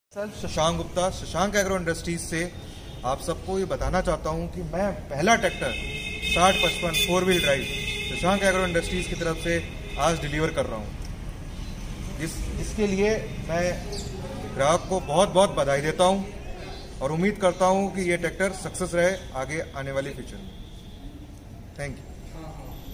Sir Shashank Gupta Shashank agro industries से आप सबको ये बताना चाहता हूँ कि मैं पहला tractor 6055 4 wheel drive Shashank agro industries की तरफ से आज डिलीवर कर रहा हूँ। इसके लिए मैं ग्राहक को बहुत बहुत बधाई देता हूँ और उम्मीद करता हूँ कि ये ट्रैक्टर सक्सेस रहे आगे आने वाले फ्यूचर में। Thank you.